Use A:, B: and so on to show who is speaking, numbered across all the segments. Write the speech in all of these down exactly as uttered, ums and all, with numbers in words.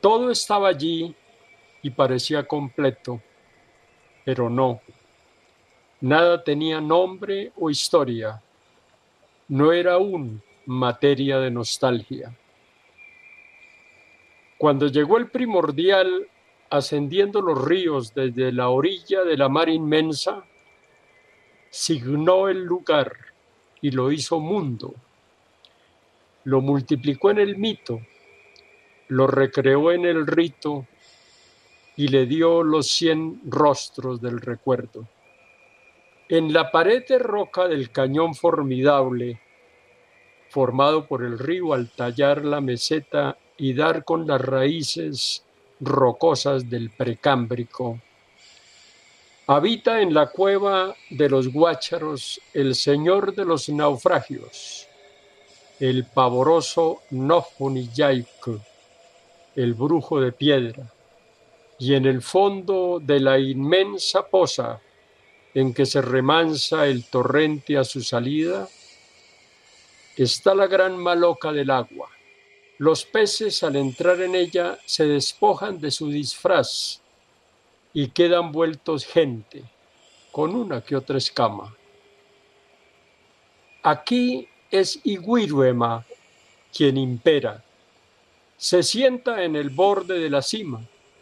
A: Todo estaba allí y parecía completo, pero no. Nada tenía nombre o historia. No era aún materia de nostalgia. Cuando llegó el primordial, ascendiendo los ríos desde la orilla de la mar inmensa, signó el lugar y lo hizo mundo. Lo multiplicó en el mito, lo recreó en el rito y le dio los cien rostros del recuerdo. En la pared de roca del cañón formidable, formado por el río al tallar la meseta y dar con las raíces rocosas del Precámbrico, habita en la cueva de los Guácharos el señor de los naufragios, el pavoroso Nofuniyaik, el brujo de piedra, y en el fondo de la inmensa poza en que se remansa el torrente a su salida, está la gran maloca del agua. Los peces al entrar en ella se despojan de su disfraz y quedan vueltos gente, con una que otra escama. Aquí es Iguiruema quien impera. Se sienta en el borde de la cima.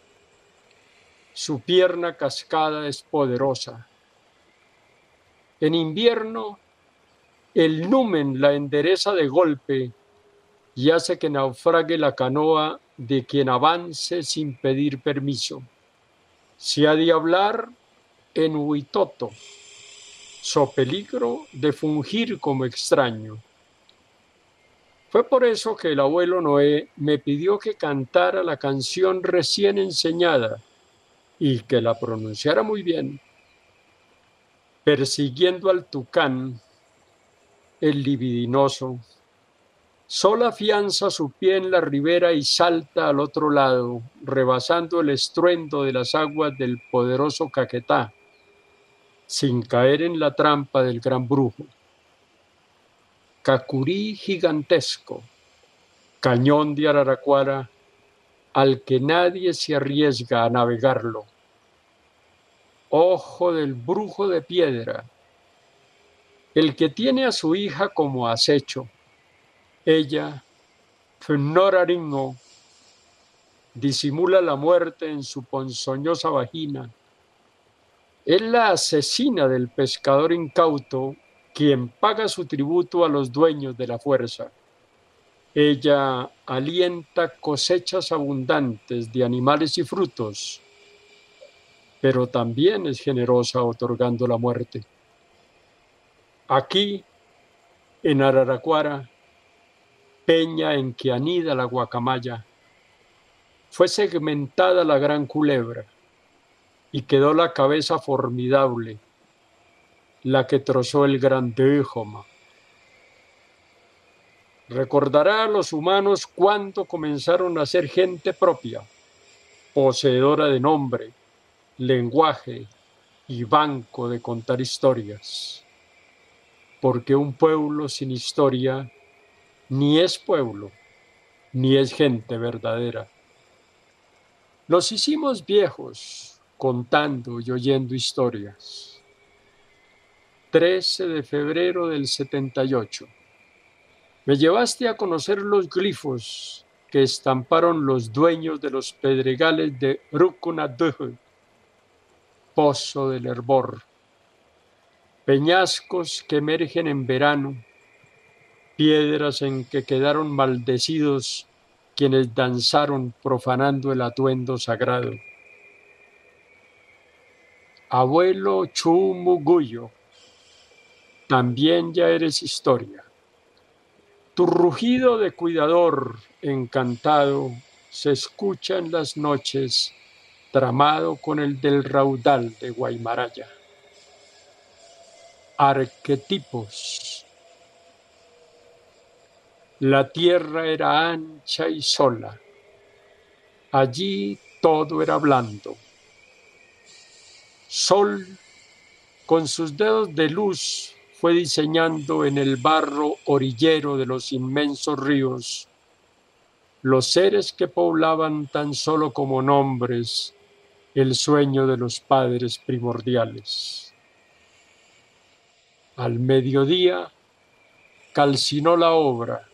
A: Su pierna cascada es poderosa. En invierno, el numen la endereza de golpe y hace que naufrague la canoa de quien avance sin pedir permiso. Se ha de hablar en huitoto, so peligro de fungir como extraño. Fue por eso que el abuelo Noé me pidió que cantara la canción recién enseñada y que la pronunciara muy bien. Persiguiendo al tucán, el libidinoso, sola afianza su pie en la ribera y salta al otro lado, rebasando el estruendo de las aguas del poderoso Caquetá, sin caer en la trampa del gran brujo. Cacurí gigantesco, cañón de Araraquara, al que nadie se arriesga a navegarlo. Ojo del brujo de piedra, el que tiene a su hija como acecho. Ella, Fnoraringo, disimula la muerte en su ponzoñosa vagina. Es la asesina del pescador incauto, quien paga su tributo a los dueños de la fuerza. Ella alienta cosechas abundantes de animales y frutos, pero también es generosa otorgando la muerte. Aquí, en Araraquara, peña en que anida la guacamaya, fue segmentada la gran culebra y quedó la cabeza formidable, la que trozó el gran Déjoma. Recordará a los humanos cuándo comenzaron a ser gente propia, poseedora de nombre, lenguaje y banco de contar historias. Porque un pueblo sin historia ni es pueblo, ni es gente verdadera. Nos hicimos viejos contando y oyendo historias. trece de febrero del setenta y ocho. Me llevaste a conocer los glifos que estamparon los dueños de los pedregales de Rukunadh, pozo del hervor, peñascos que emergen en verano, piedras en que quedaron maldecidos quienes danzaron profanando el atuendo sagrado. Abuelo Chumuguyo, también ya eres historia. Tu rugido de cuidador encantado se escucha en las noches, tramado con el del raudal de Guaymaraya. Arquetipos. La tierra era ancha y sola. Allí todo era blando. Sol, con sus dedos de luz, fue diseñando en el barro orillero de los inmensos ríos los seres que poblaban tan solo como nombres el sueño de los padres primordiales. Al mediodía calcinó la obra.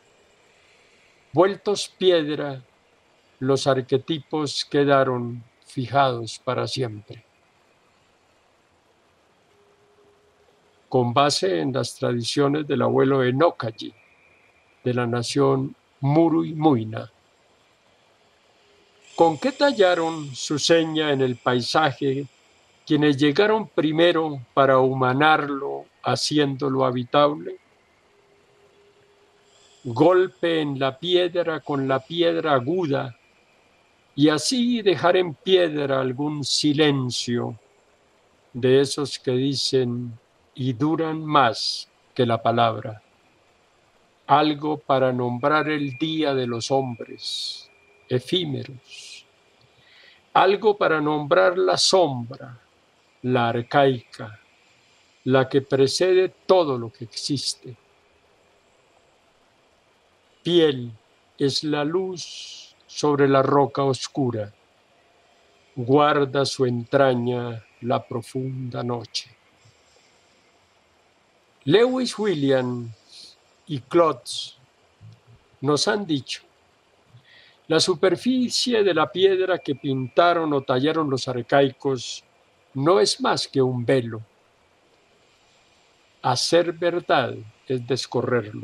A: Vueltos piedra, los arquetipos quedaron fijados para siempre. Con base en las tradiciones del abuelo Enócayi, de la nación Murui Muina. ¿Con qué tallaron su seña en el paisaje quienes llegaron primero para humanarlo, haciéndolo habitable? Golpe en la piedra con la piedra aguda, y así dejar en piedra algún silencio de esos que dicen y duran más que la palabra. Algo para nombrar el día de los hombres, efímeros. Algo para nombrar la sombra, la arcaica, la que precede todo lo que existe. Piel es la luz sobre la roca oscura. Guarda su entraña la profunda noche. Lewis Williams y Klotz nos han dicho: la superficie de la piedra que pintaron o tallaron los arcaicos no es más que un velo. Hacer verdad es descorrerlo.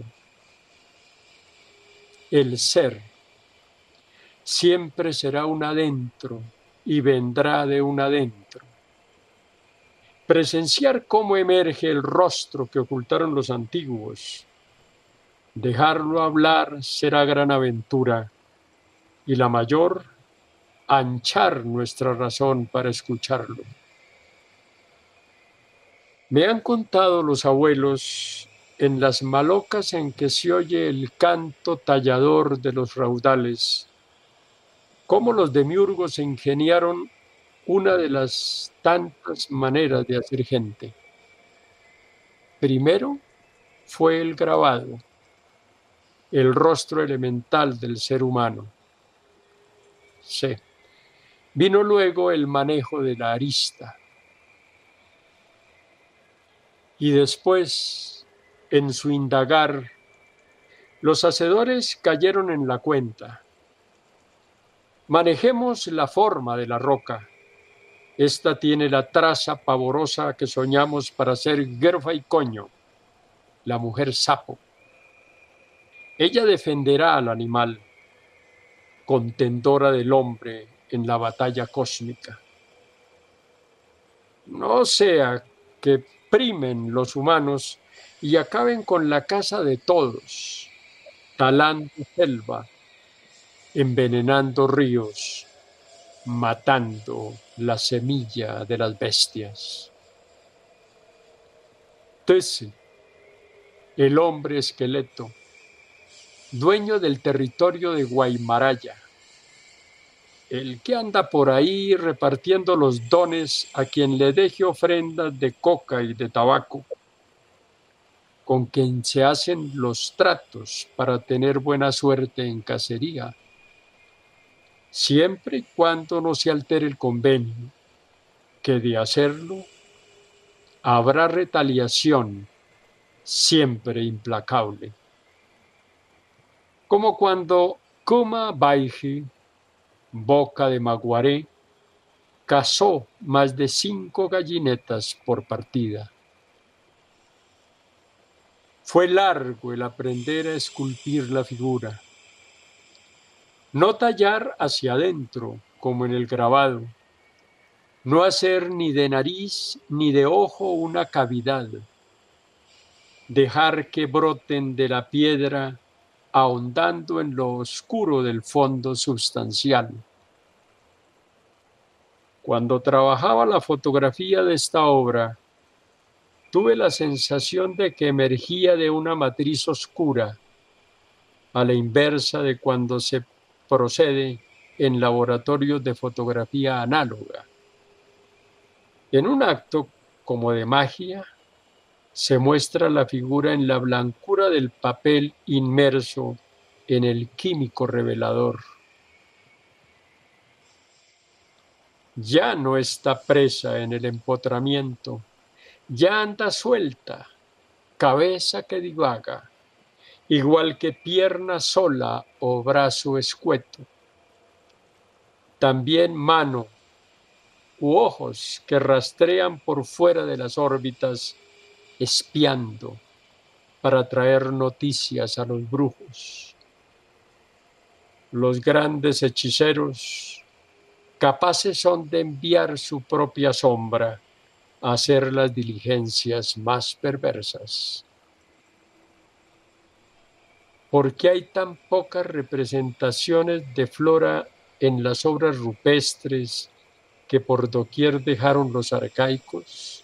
A: El ser siempre será un adentro y vendrá de un adentro. Presenciar cómo emerge el rostro que ocultaron los antiguos, dejarlo hablar será gran aventura, y la mayor, anchar nuestra razón para escucharlo. Me han contado los abuelos, en las malocas en que se oye el canto tallador de los raudales, cómo los demiurgos se ingeniaron una de las tantas maneras de hacer gente. Primero fue el grabado, el rostro elemental del ser humano. Sí. Vino luego el manejo de la arista. Y después, en su indagar, los hacedores cayeron en la cuenta. Manejemos la forma de la roca. Esta tiene la traza pavorosa que soñamos para ser Gerfa y Coño, la mujer sapo. Ella defenderá al animal, contendora del hombre en la batalla cósmica. No sea que primen los humanos y acaben con la casa de todos, talando selva, envenenando ríos, matando la semilla de las bestias. Tese, el hombre esqueleto, dueño del territorio de Guaymaraya, el que anda por ahí repartiendo los dones a quien le deje ofrendas de coca y de tabaco, con quien se hacen los tratos para tener buena suerte en cacería, siempre y cuando no se altere el convenio, que de hacerlo habrá retaliación siempre implacable. Como cuando Kuma Baiji, Boca de Maguaré, cazó más de cinco gallinetas por partida. Fue largo el aprender a esculpir la figura. No tallar hacia adentro, como en el grabado. No hacer ni de nariz ni de ojo una cavidad. Dejar que broten de la piedra, ahondando en lo oscuro del fondo substancial. Cuando trabajaba la fotografía de esta obra, tuve la sensación de que emergía de una matriz oscura, a la inversa de cuando se procede en laboratorios de fotografía análoga. En un acto como de magia, se muestra la figura en la blancura del papel inmerso en el químico revelador. Ya no está presa en el empotramiento, ya anda suelta, cabeza que divaga, igual que pierna sola o brazo escueto. También mano u ojos que rastrean por fuera de las órbitas, espiando para traer noticias a los brujos. Los grandes hechiceros capaces son de enviar su propia sombra a hacer las diligencias más perversas. ¿Por qué hay tan pocas representaciones de flora en las obras rupestres que por doquier dejaron los arcaicos?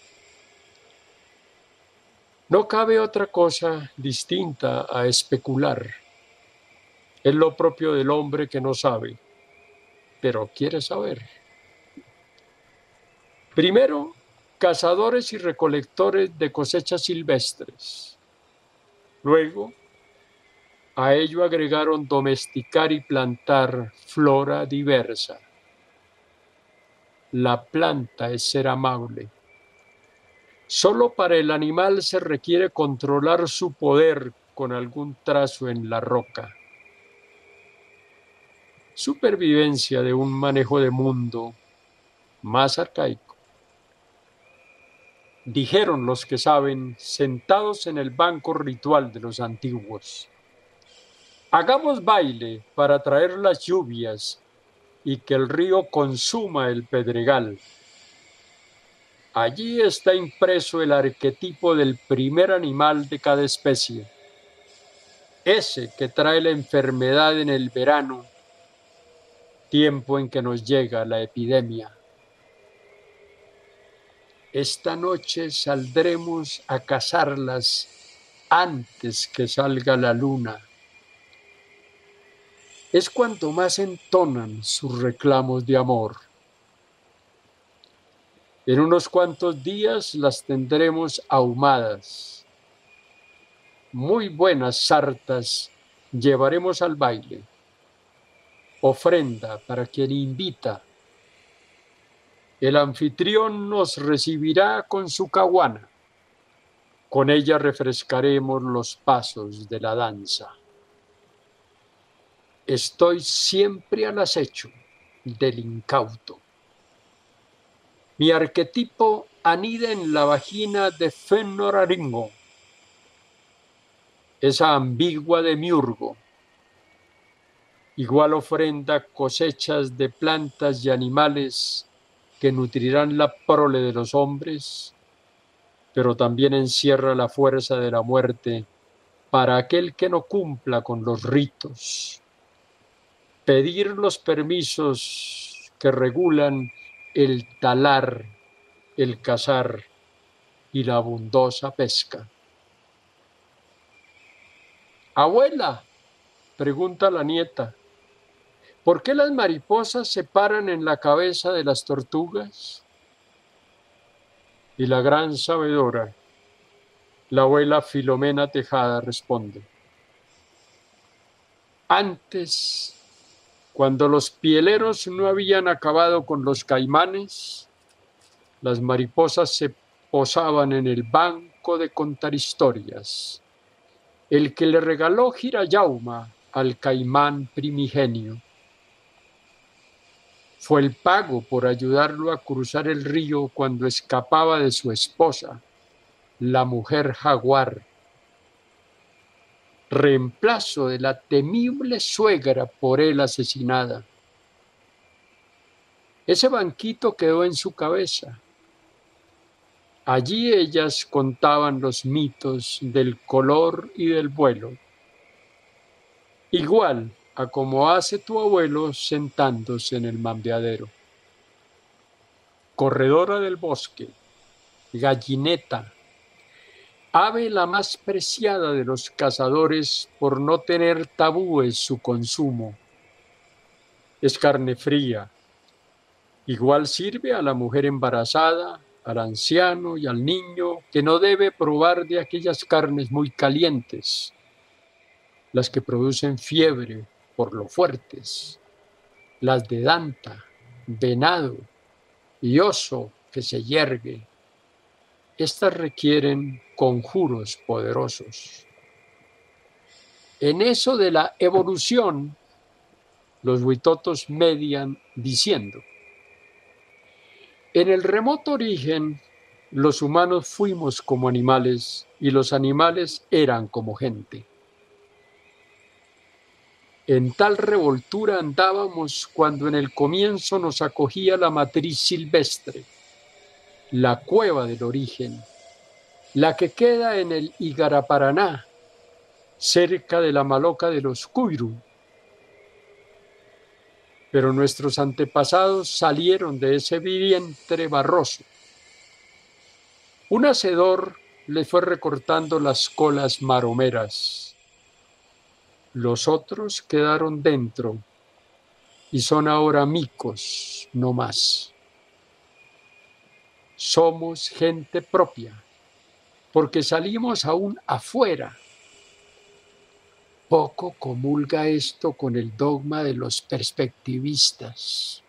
A: No cabe otra cosa distinta a especular. Es lo propio del hombre que no sabe, pero quiere saber. Primero, cazadores y recolectores de cosechas silvestres. Luego, a ello agregaron domesticar y plantar flora diversa. La planta es ser amable. Solo para el animal se requiere controlar su poder con algún trazo en la roca. Supervivencia de un manejo de mundo más arcaico. Dijeron los que saben, sentados en el banco ritual de los antiguos: hagamos baile para traer las lluvias y que el río consuma el pedregal. Allí está impreso el arquetipo del primer animal de cada especie, ese que trae la enfermedad en el verano, tiempo en que nos llega la epidemia. Esta noche saldremos a cazarlas antes que salga la luna. Es cuanto más entonan sus reclamos de amor. En unos cuantos días las tendremos ahumadas. Muy buenas sartas llevaremos al baile. Ofrenda para quien invita. El anfitrión nos recibirá con su caguana. Con ella refrescaremos los pasos de la danza. Estoy siempre al acecho del incauto. Mi arquetipo anida en la vagina de Fënoraringo, esa ambigua demiurgo. Igual ofrenda cosechas de plantas y animales que nutrirán la prole de los hombres, pero también encierra la fuerza de la muerte para aquel que no cumpla con los ritos. Pedir los permisos que regulan el talar, el cazar y la abundosa pesca. Abuela, pregunta la nieta, ¿por qué las mariposas se paran en la cabeza de las tortugas? Y la gran sabedora, la abuela Filomena Tejada, responde: antes, cuando los pieleros no habían acabado con los caimanes, las mariposas se posaban en el banco de contar historias, el que le regaló Girayauma al caimán primigenio. Fue el pago por ayudarlo a cruzar el río cuando escapaba de su esposa, la mujer jaguar, reemplazo de la temible suegra por él asesinada. Ese banquito quedó en su cabeza. Allí ellas contaban los mitos del color y del vuelo, igual a como hace tu abuelo sentándose en el mambeadero. Corredora del bosque, gallineta, ave la más preciada de los cazadores por no tener tabúes su consumo. Es carne fría. Igual sirve a la mujer embarazada, al anciano y al niño que no debe probar de aquellas carnes muy calientes. las que producen fiebre por lo fuertes, las de danta, venado y oso que se yergue. Estas requieren conjuros poderosos. En eso de la evolución, los huitotos median diciendo: en el remoto origen, los humanos fuimos como animales y los animales eran como gente. En tal revoltura andábamos cuando en el comienzo nos acogía la matriz silvestre, la cueva del origen, la que queda en el Igaraparaná, cerca de la maloca de los Cuiru. Pero nuestros antepasados salieron de ese vientre barroso. Un hacedor les fue recortando las colas maromeras. Los otros quedaron dentro y son ahora micos, no más. Somos gente propia, porque salimos aún afuera. Poco comulga esto con el dogma de los perspectivistas.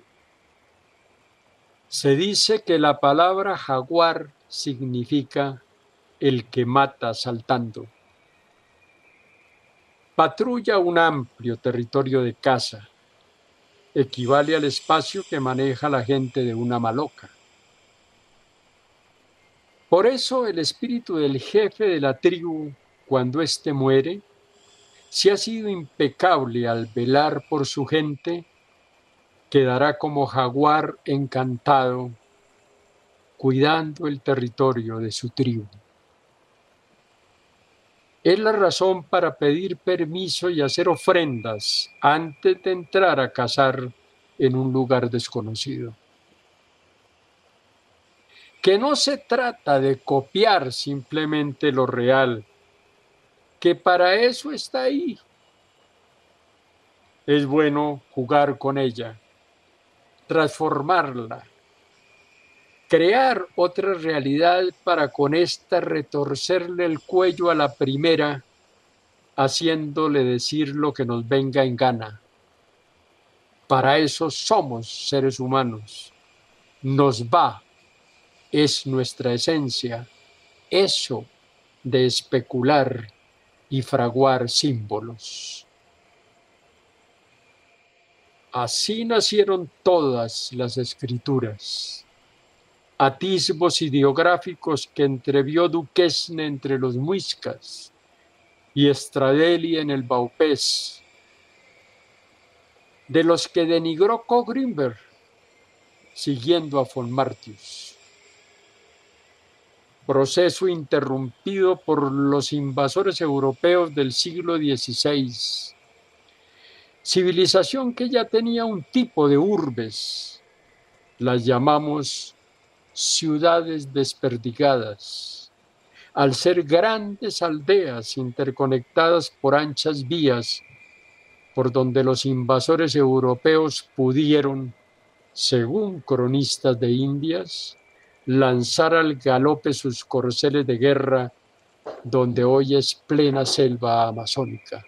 A: Se dice que la palabra jaguar significa el que mata saltando. Patrulla un amplio territorio de caza. Equivale al espacio que maneja la gente de una maloca. Por eso el espíritu del jefe de la tribu, cuando éste muere, si ha sido impecable al velar por su gente, quedará como jaguar encantado, cuidando el territorio de su tribu. Es la razón para pedir permiso y hacer ofrendas antes de entrar a cazar en un lugar desconocido. Que no se trata de copiar simplemente lo real, que para eso está ahí. Es bueno jugar con ella, transformarla, crear otra realidad para con esta retorcerle el cuello a la primera, haciéndole decir lo que nos venga en gana. Para eso somos seres humanos. Nos va, es nuestra esencia, eso de especular y fraguar símbolos. Así nacieron todas las escrituras, atisbos ideográficos que entrevió Duquesne entre los muiscas y Stradeli en el Baupés, de los que denigró Ko-Grimberg, siguiendo a von Martius. Proceso interrumpido por los invasores europeos del siglo dieciséis. Civilización que ya tenía un tipo de urbes, las llamamos ciudades desperdigadas, al ser grandes aldeas interconectadas por anchas vías, por donde los invasores europeos pudieron, según cronistas de Indias, lanzar al galope sus corceles de guerra, donde hoy es plena selva amazónica.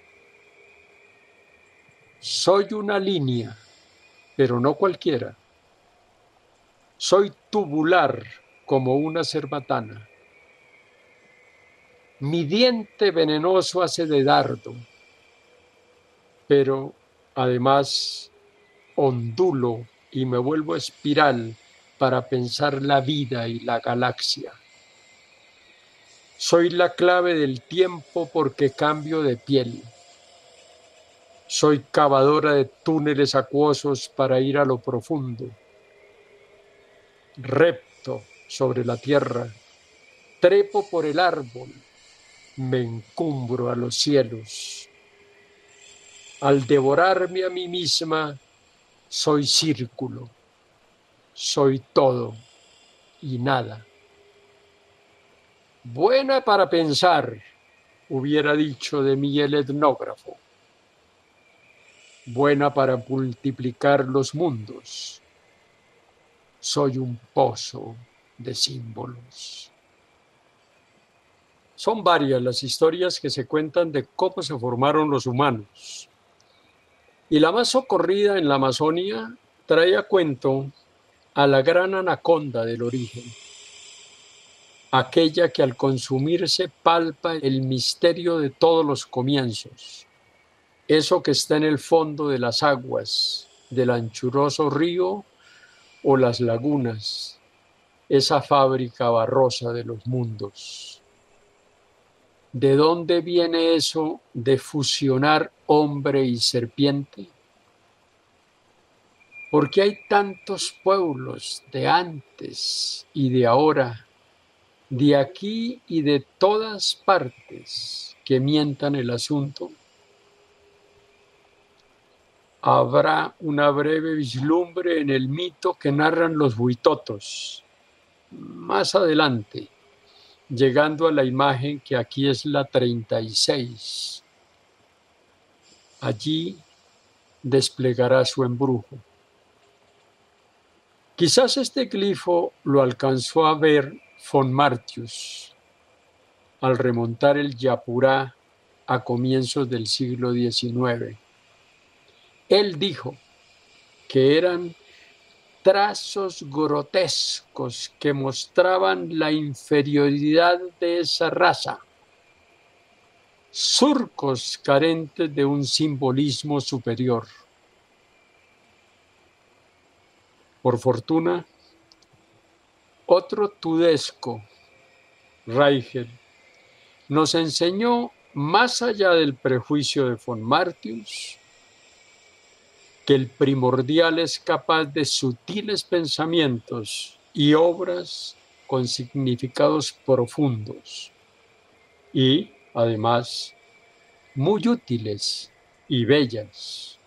A: Soy una línea, pero no cualquiera. Soy tubular como una cerbatana. Mi diente venenoso hace de dardo, pero además ondulo y me vuelvo espiral para pensar la vida y la galaxia. Soy la clave del tiempo porque cambio de piel. Soy cavadora de túneles acuosos para ir a lo profundo. Repto sobre la tierra, trepo por el árbol, me encumbro a los cielos. Al devorarme a mí misma, soy círculo, soy todo y nada. Buena para pensar, hubiera dicho de mí el etnógrafo. Buena para multiplicar los mundos. Soy un pozo de símbolos. Son varias las historias que se cuentan de cómo se formaron los humanos. Y la más socorrida en la Amazonia trae a cuento a la gran anaconda del origen, aquella que al consumirse palpa el misterio de todos los comienzos, eso que está en el fondo de las aguas, del anchuroso río o las lagunas, esa fábrica barrosa de los mundos. ¿De dónde viene eso de fusionar hombre y serpiente? ¿Por qué hay tantos pueblos de antes y de ahora, de aquí y de todas partes, que mientan el asunto? Habrá una breve vislumbre en el mito que narran los huitotos. Más adelante, llegando a la imagen que aquí es la treinta y seis. Allí desplegará su embrujo. Quizás este glifo lo alcanzó a ver von Martius al remontar el Yapurá a comienzos del siglo diecinueve. Él dijo que eran trazos grotescos que mostraban la inferioridad de esa raza, surcos carentes de un simbolismo superior. Por fortuna, otro tudesco, Reichel, nos enseñó, más allá del prejuicio de von Martius, que el primordial es capaz de sutiles pensamientos y obras con significados profundos y, además, muy útiles y bellas.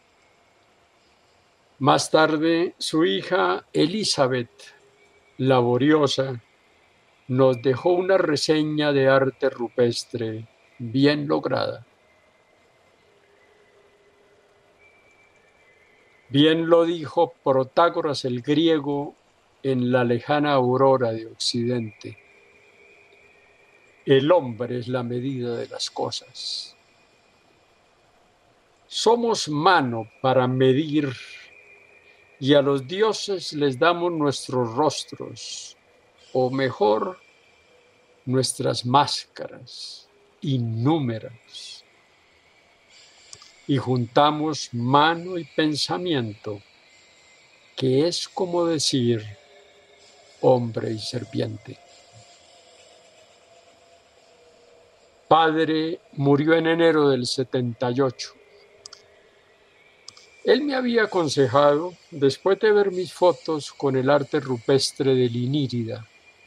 A: Más tarde, su hija Elizabeth, laboriosa, nos dejó una reseña de arte rupestre bien lograda. Bien lo dijo Protágoras el griego en la lejana aurora de Occidente. El hombre es la medida de las cosas. Somos mano para medir y a los dioses les damos nuestros rostros, o mejor, nuestras máscaras innúmeras. Y juntamos mano y pensamiento, que es como decir hombre y serpiente. Padre murió en enero del setenta y ocho. Él me había aconsejado, después de ver mis fotos con el arte rupestre de Linírida: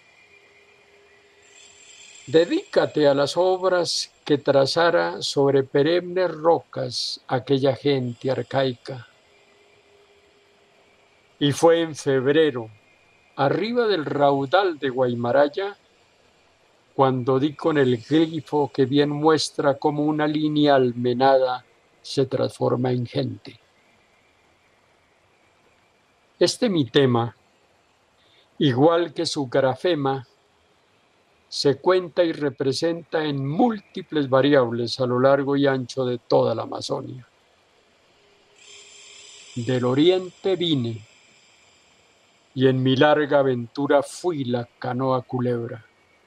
A: dedícate a las obras que trazara sobre perennes rocas aquella gente arcaica. Y fue en febrero, arriba del raudal de Guaymaraya, cuando di con el glifo que bien muestra cómo una línea almenada se transforma en gente. Este mi tema, igual que su grafema, se cuenta y representa en múltiples variables a lo largo y ancho de toda la Amazonia. Del oriente vine, y en mi larga aventura fui la canoa culebra.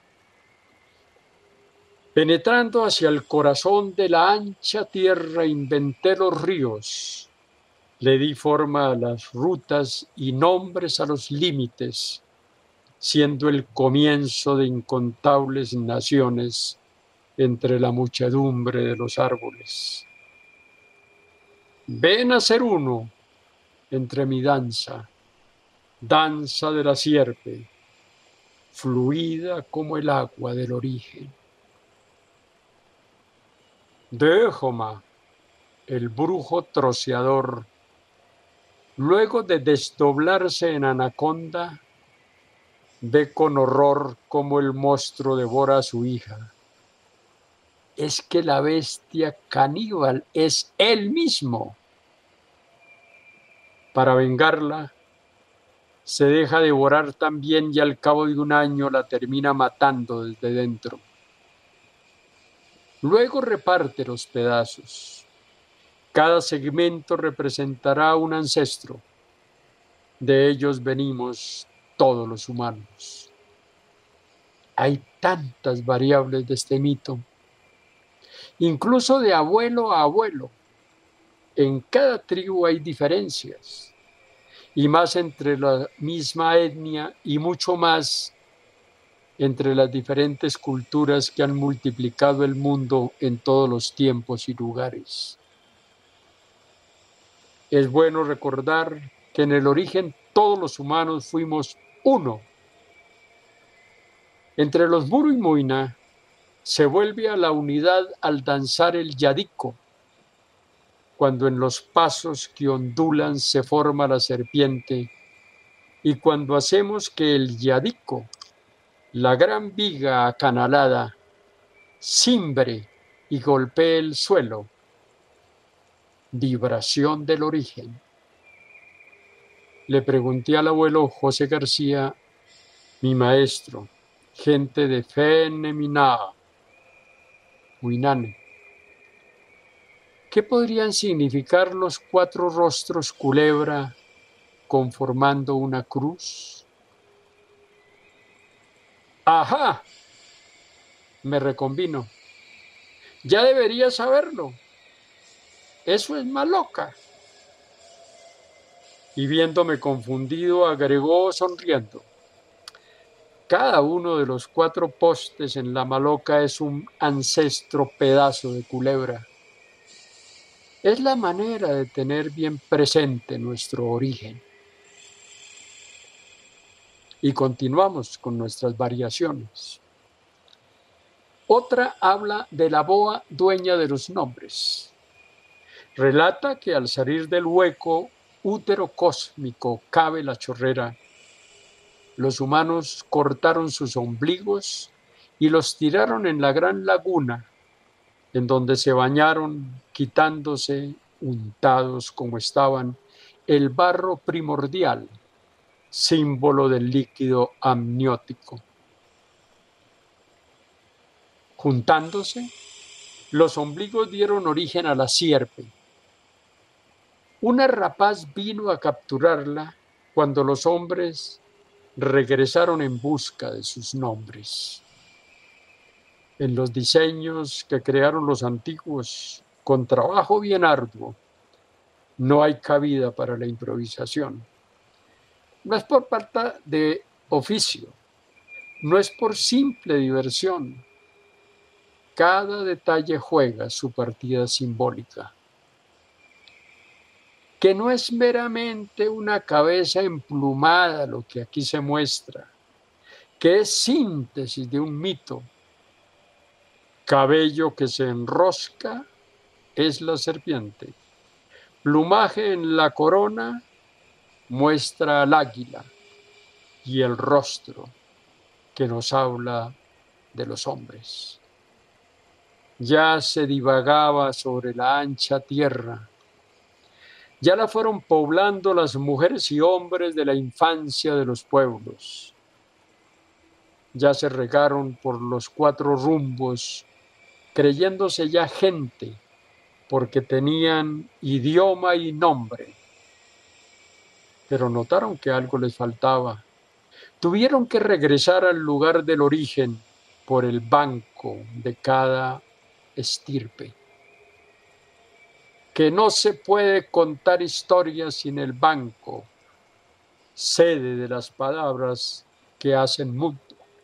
A: Penetrando hacia el corazón de la ancha tierra, inventé los ríos, le di forma a las rutas y nombres a los límites, siendo el comienzo de incontables naciones entre la muchedumbre de los árboles. Ven a ser uno entre mi danza, danza de la sierpe, fluida como el agua del origen. Dehoma, el brujo troceador, luego de desdoblarse en anaconda, ve con horror cómo el monstruo devora a su hija. Es que la bestia caníbal es él mismo. Para vengarla, se deja devorar también y al cabo de un año la termina matando desde dentro. Luego reparte los pedazos. Cada segmento representará un ancestro. De ellos venimos todos los humanos. Hay tantas variables de este mito, incluso de abuelo a abuelo. En cada tribu hay diferencias, y más entre la misma etnia y mucho más entre las diferentes culturas que han multiplicado el mundo en todos los tiempos y lugares. Es bueno recordar que en el origen todos los humanos fuimos uno. Entre los Buru y Moina se vuelve a la unidad al danzar el yadico, cuando en los pasos que ondulan se forma la serpiente, y cuando hacemos que el yadico, la gran viga acanalada, cimbre y golpee el suelo. Vibración del origen. Le pregunté al abuelo José García, mi maestro, gente de Feneminaa, Huinane, ¿qué podrían significar los cuatro rostros culebra conformando una cruz? ¡Ajá! Me reconvino. Ya debería saberlo. Eso es maloca. Y viéndome confundido, agregó sonriendo. Cada uno de los cuatro postes en la maloca es un ancestro pedazo de culebra. Es la manera de tener bien presente nuestro origen. Y continuamos con nuestras variaciones. Otra habla de la boa dueña de los nombres. Relata que al salir del hueco útero cósmico cabe la chorrera. Los humanos cortaron sus ombligos y los tiraron en la gran laguna, en donde se bañaron, quitándose, untados como estaban, el barro primordial, símbolo del líquido amniótico. Juntándose, los ombligos dieron origen a la sierpe. Una rapaz vino a capturarla cuando los hombres regresaron en busca de sus nombres. En los diseños que crearon los antiguos, con trabajo bien arduo, no hay cabida para la improvisación. No es por falta de oficio, no es por simple diversión. Cada detalle juega su partida simbólica, que no es meramente una cabeza emplumada lo que aquí se muestra, que es síntesis de un mito. Cabello que se enrosca es la serpiente. Plumaje en la corona muestra al águila y el rostro que nos habla de los hombres. Ya se divagaba sobre la ancha tierra. Ya la fueron poblando las mujeres y hombres de la infancia de los pueblos. Ya se regaron por los cuatro rumbos, creyéndose ya gente, porque tenían idioma y nombre. Pero notaron que algo les faltaba. Tuvieron que regresar al lugar del origen por el banco de cada estirpe. Que no se puede contar historias sin el banco, sede de las palabras que hacen mundo.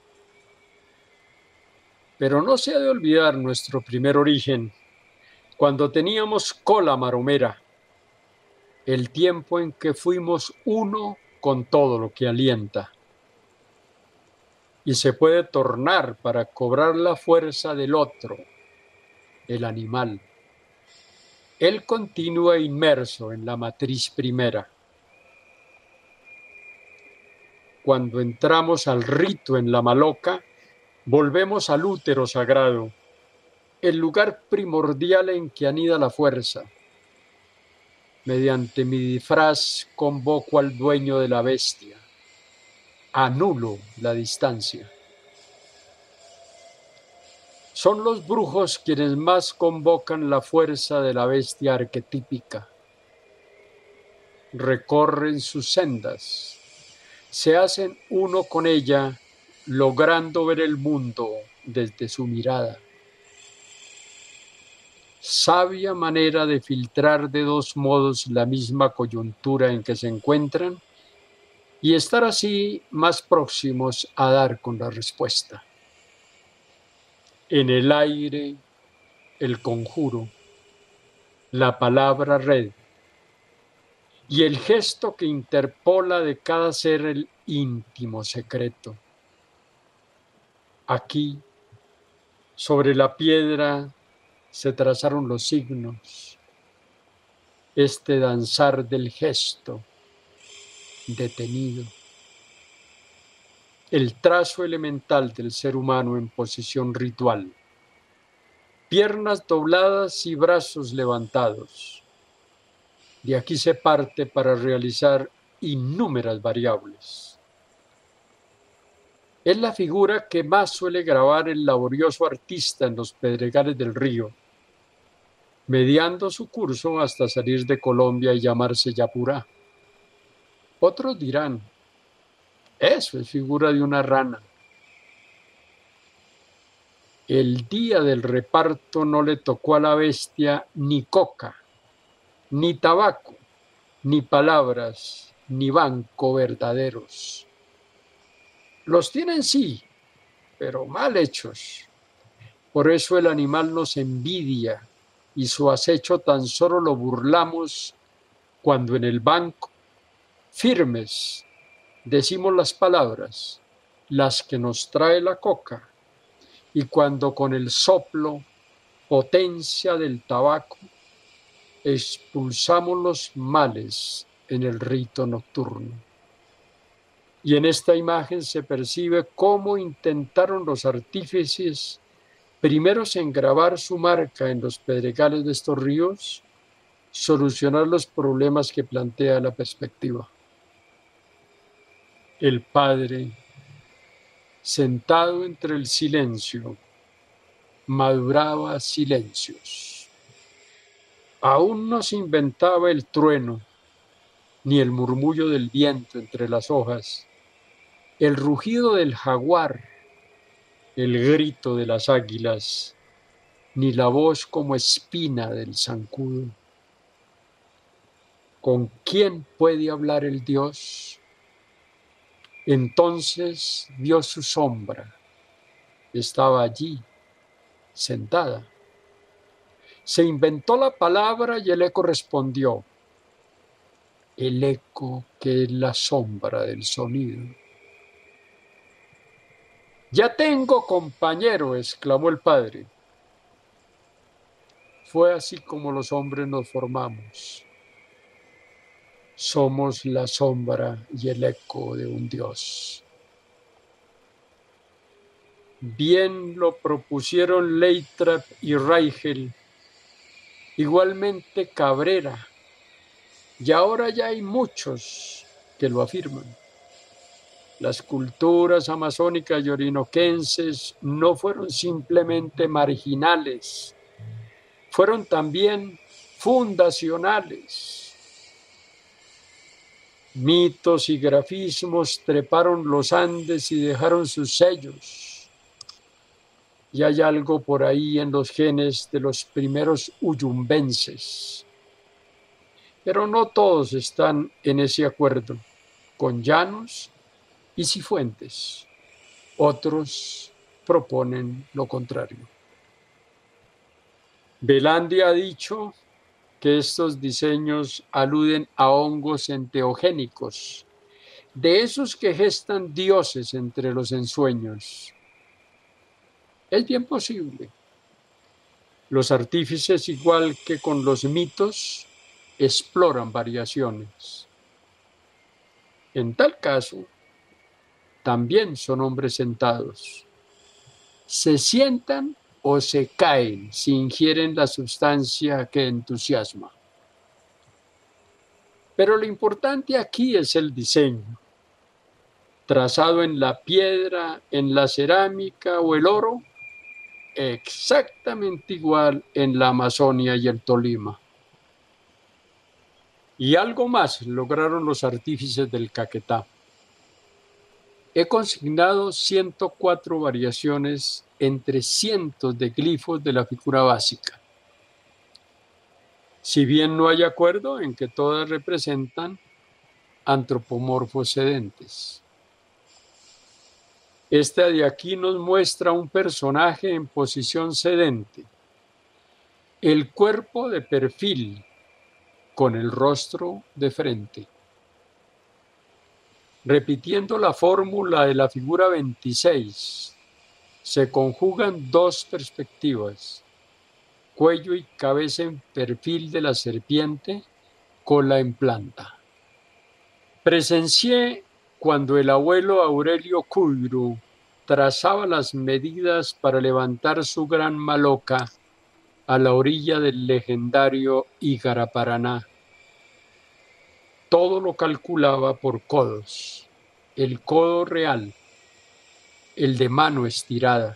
A: Pero no se ha de olvidar nuestro primer origen, cuando teníamos cola maromera, el tiempo en que fuimos uno con todo lo que alienta. Y se puede tornar para cobrar la fuerza del otro, el animal. Él continúa inmerso en la matriz primera. Cuando entramos al rito en la maloca, volvemos al útero sagrado, el lugar primordial en que anida la fuerza. Mediante mi disfraz convoco al dueño de la bestia. Anulo la distancia. Son los brujos quienes más convocan la fuerza de la bestia arquetípica. Recorren sus sendas, se hacen uno con ella, logrando ver el mundo desde su mirada. Sabia manera de filtrar de dos modos la misma coyuntura en que se encuentran y estar así más próximos a dar con la respuesta. En el aire, el conjuro, la palabra red y el gesto que interpola de cada ser el íntimo secreto. Aquí, sobre la piedra, se trazaron los signos, este danzar del gesto detenido, el trazo elemental del ser humano en posición ritual, piernas dobladas y brazos levantados. De aquí se parte para realizar innúmeras variables. Es la figura que más suele grabar el laborioso artista en los pedregales del río, mediando su curso hasta salir de Colombia y llamarse Yapurá. Otros dirán, eso es figura de una rana. El día del reparto no le tocó a la bestia ni coca, ni tabaco, ni palabras, ni banco verdaderos. Los tienen sí, pero mal hechos. Por eso el animal nos envidia y su acecho tan solo lo burlamos cuando en el banco, firmes, decimos las palabras, las que nos trae la coca, y cuando con el soplo, potencia del tabaco, expulsamos los males en el rito nocturno. Y en esta imagen se percibe cómo intentaron los artífices primeros en grabar su marca en los pedregales de estos ríos, solucionar los problemas que plantea la perspectiva. El Padre, sentado entre el silencio, maduraba silencios. Aún no se inventaba el trueno, ni el murmullo del viento entre las hojas, el rugido del jaguar, el grito de las águilas, ni la voz como espina del zancudo. ¿Con quién puede hablar el Dios? Entonces vio su sombra, estaba allí, sentada. Se inventó la palabra y el eco respondió, el eco que es la sombra del sonido. Ya tengo compañero, exclamó el padre. Fue así como los hombres nos formamos. Somos la sombra y el eco de un Dios. Bien lo propusieron Leitrap y Reichel, igualmente Cabrera, y ahora ya hay muchos que lo afirman. Las culturas amazónicas y orinoquenses no fueron simplemente marginales, fueron también fundacionales. Mitos y grafismos treparon los Andes y dejaron sus sellos. Y hay algo por ahí en los genes de los primeros uyumbenses. Pero no todos están en ese acuerdo con Llanos y Cifuentes. Otros proponen lo contrario. Belandi ha dicho que estos diseños aluden a hongos enteogénicos, de esos que gestan dioses entre los ensueños. Es bien posible. Los artífices, igual que con los mitos, exploran variaciones. En tal caso, también son hombres sentados. Se sientan o se caen si ingieren la sustancia que entusiasma. Pero lo importante aquí es el diseño, trazado en la piedra, en la cerámica o el oro, exactamente igual en la Amazonia y el Tolima. Y algo más lograron los artífices del Caquetá. He consignado ciento cuatro variaciones entre cientos de glifos de la figura básica. Si bien no hay acuerdo en que todas representan antropomorfos sedentes. Esta de aquí nos muestra un personaje en posición sedente, el cuerpo de perfil con el rostro de frente. Repitiendo la fórmula de la figura veintiséis, se conjugan dos perspectivas, cuello y cabeza en perfil de la serpiente, cola en planta. Presencié cuando el abuelo Aurelio Cuyru trazaba las medidas para levantar su gran maloca a la orilla del legendario Igaraparaná. Todo lo calculaba por codos, el codo real, el de mano estirada.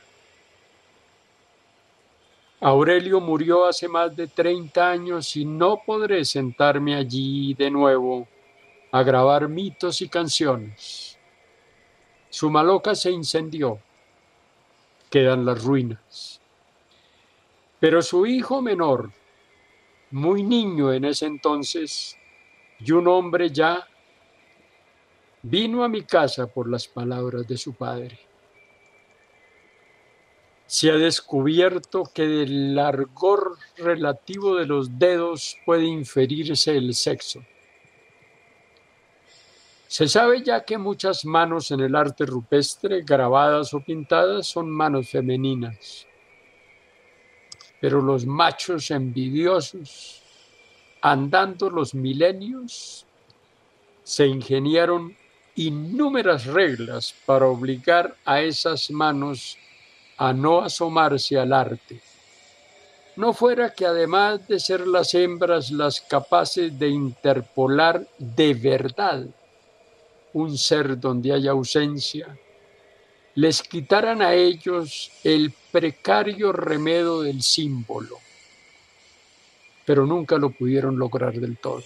A: Aurelio murió hace más de treinta años y no podré sentarme allí de nuevo a grabar mitos y canciones. Su maloca se incendió, quedan las ruinas. Pero su hijo menor, muy niño en ese entonces, y un hombre ya, vino a mi casa por las palabras de su padre. Se ha descubierto que del largor relativo de los dedos puede inferirse el sexo. Se sabe ya que muchas manos en el arte rupestre, grabadas o pintadas, son manos femeninas. Pero los machos envidiosos, andando los milenios, se ingeniaron innúmeras reglas para obligar a esas manos a no asomarse al arte. No fuera que además de ser las hembras las capaces de interpolar de verdad un ser donde haya ausencia, les quitaran a ellos el precario remedio del símbolo, pero nunca lo pudieron lograr del todo.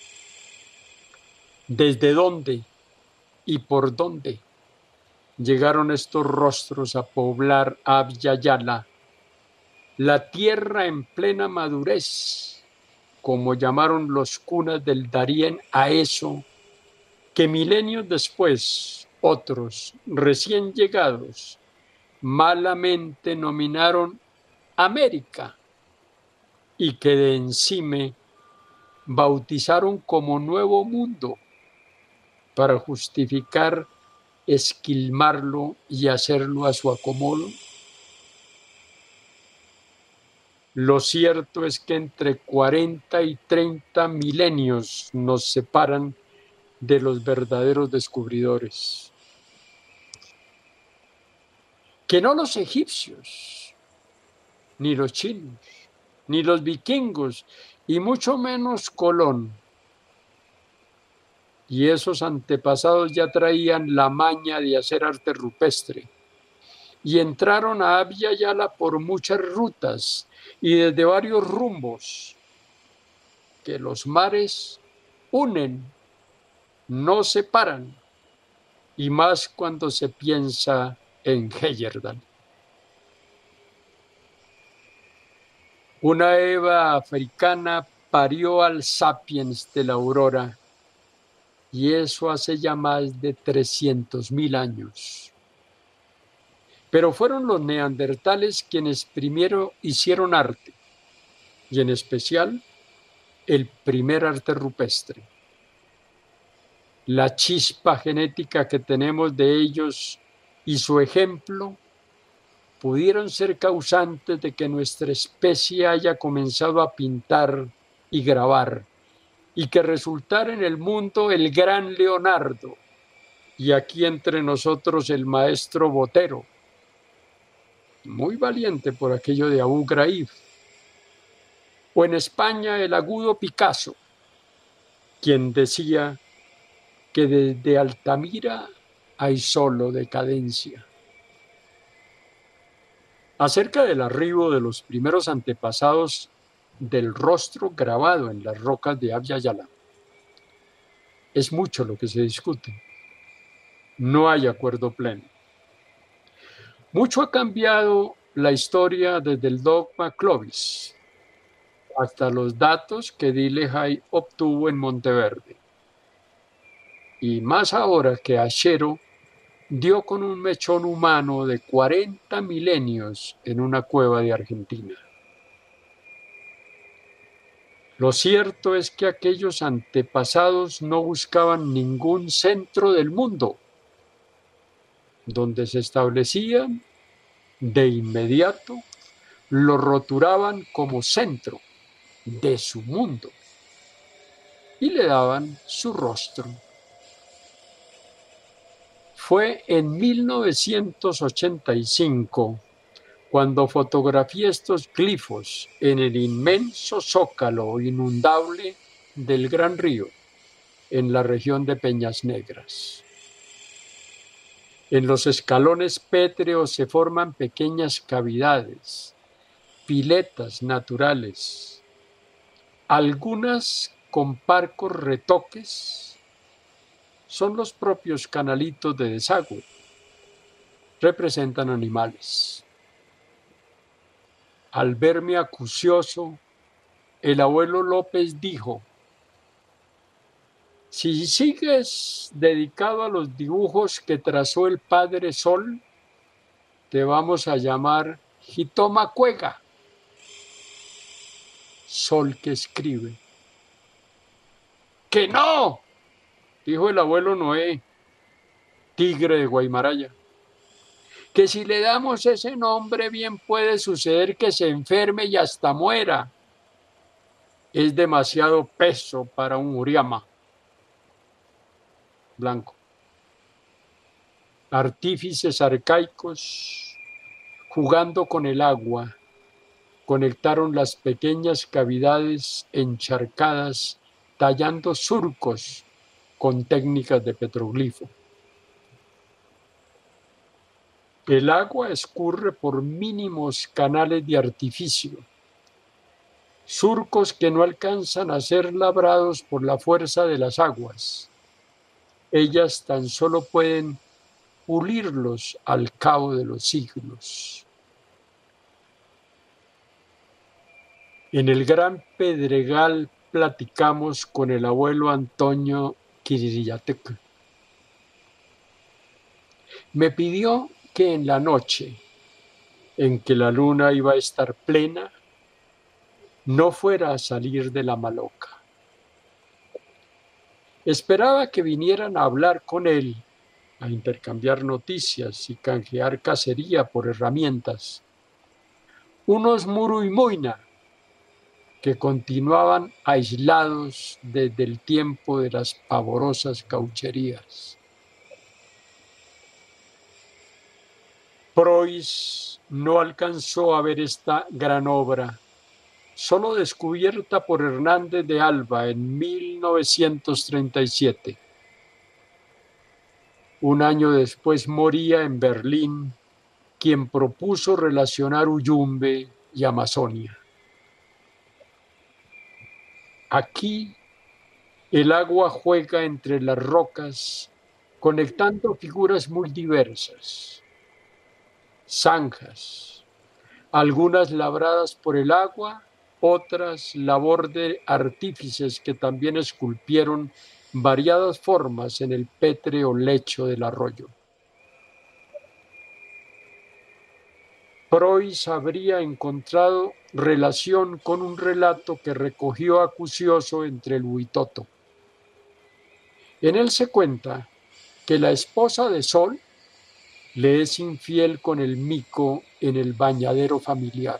A: ¿Desde dónde y por dónde llegaron estos rostros a poblar Abya Yala, la tierra en plena madurez, como llamaron los cunas del Darién a eso que milenios después otros recién llegados malamente nominaron América y que de encima bautizaron como Nuevo Mundo para justificar esquilmarlo y hacerlo a su acomodo? Lo cierto es que entre cuarenta y treinta milenios nos separan de los verdaderos descubridores. Que no los egipcios, ni los chinos, ni los vikingos, y mucho menos Colón. Y esos antepasados ya traían la maña de hacer arte rupestre. Y entraron a Abya Yala por muchas rutas y desde varios rumbos que los mares unen, no separan, y más cuando se piensa en Heyerdahl. Una Eva africana parió al sapiens de la aurora, y eso hace ya más de trescientos mil años. Pero fueron los neandertales quienes primero hicieron arte, y en especial el primer arte rupestre. La chispa genética que tenemos de ellos y su ejemplo pudieron ser causantes de que nuestra especie haya comenzado a pintar y grabar, y que resultara en el mundo el gran Leonardo, y aquí entre nosotros el maestro Botero, muy valiente por aquello de Abu Ghraib, o en España el agudo Picasso, quien decía que desde Altamira hay solo decadencia. acerca del arribo de los primeros antepasados del rostro grabado en las rocas de Abya Yala. Es mucho lo que se discute. No hay acuerdo pleno. Mucho ha cambiado la historia desde el dogma Clovis hasta los datos que Dillehey obtuvo en Monteverde. Y más ahora que Ashero dio con un mechón humano de cuarenta milenios en una cueva de Argentina. Lo cierto es que aquellos antepasados no buscaban ningún centro del mundo. Donde se establecían, de inmediato lo roturaban como centro de su mundo y le daban su rostro. Fue en mil novecientos ochenta y cinco cuando fotografié estos glifos en el inmenso zócalo inundable del Gran Río, en la región de Peñas Negras. En los escalones pétreos se forman pequeñas cavidades, piletas naturales, algunas con parcos retoques. Son los propios canalitos de desagüe. Representan animales. Al verme acucioso, el abuelo López dijo: si sigues dedicado a los dibujos que trazó el Padre Sol, te vamos a llamar Jitoma Cuega, sol que escribe. ¡Que no!, dijo el abuelo Noé, tigre de Guaymaraya. Que si le damos ese nombre, bien puede suceder que se enferme y hasta muera. Es demasiado peso para un Uriama blanco. Artífices arcaicos, jugando con el agua, conectaron las pequeñas cavidades encharcadas, tallando surcos con técnicas de petroglifo. El agua escurre por mínimos canales de artificio, surcos que no alcanzan a ser labrados por la fuerza de las aguas. Ellas tan solo pueden pulirlos al cabo de los siglos. En el Gran Pedregal platicamos con el abuelo Antonio Kirillatec. Me pidió que en la noche en que la luna iba a estar plena, no fuera a salir de la maloca. Esperaba que vinieran a hablar con él, a intercambiar noticias y canjear cacería por herramientas. Unos Muruimoina que continuaban aislados desde el tiempo de las pavorosas caucherías. Preuss no alcanzó a ver esta gran obra, solo descubierta por Hernández de Alba en mil novecientos treinta y siete. Un año después moría en Berlín quien propuso relacionar Uyumbe y Amazonia. Aquí el agua juega entre las rocas, conectando figuras muy diversas. Zanjas, algunas labradas por el agua, otras labor de artífices que también esculpieron variadas formas en el pétreo lecho del arroyo. Preuss habría encontrado relación con un relato que recogió acucioso entre el Huitoto. En él se cuenta que la esposa de Sol le es infiel con el mico en el bañadero familiar.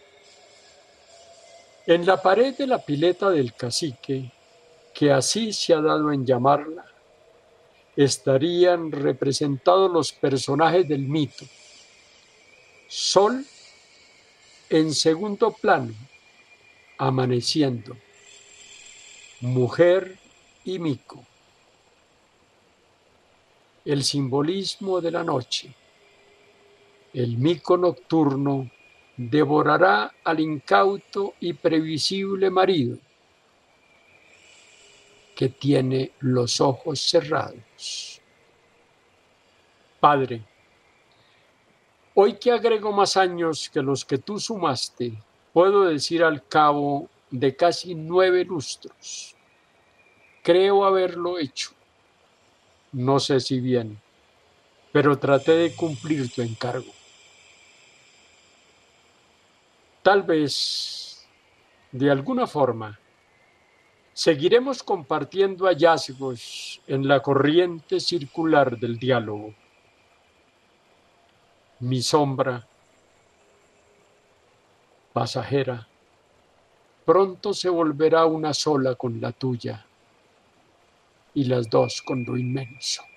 A: En la pared de la pileta del cacique, que así se ha dado en llamarla, estarían representados los personajes del mito. Sol en segundo plano, amaneciendo, mujer y mico. El simbolismo de la noche, El mico nocturno devorará al incauto y previsible marido que tiene los ojos cerrados. Padre, hoy que agrego más años que los que tú sumaste, puedo decir al cabo de casi nueve lustros, creo haberlo hecho. No sé si bien, pero traté de cumplir tu encargo. Tal vez, de alguna forma, seguiremos compartiendo hallazgos en la corriente circular del diálogo. Mi sombra, pasajera, pronto se volverá una sola con la tuya y las dos con lo inmenso.